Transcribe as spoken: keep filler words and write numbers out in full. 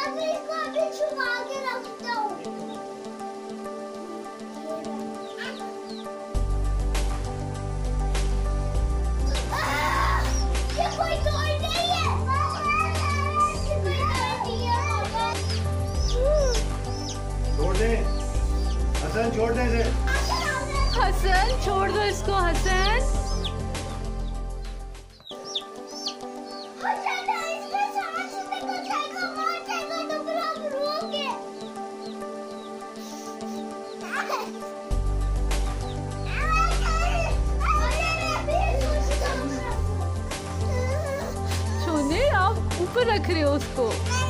मैं इसको अभी छुपा के रखता हूँ। ये कोई टॉय नहीं है। ये कोई टॉय नहीं है पापा। छोड़ दे हसन, छोड़ दे इसे। हसन छोड़ दो इसको। हसन सोने आप ऊपर रख रहे हो उसको।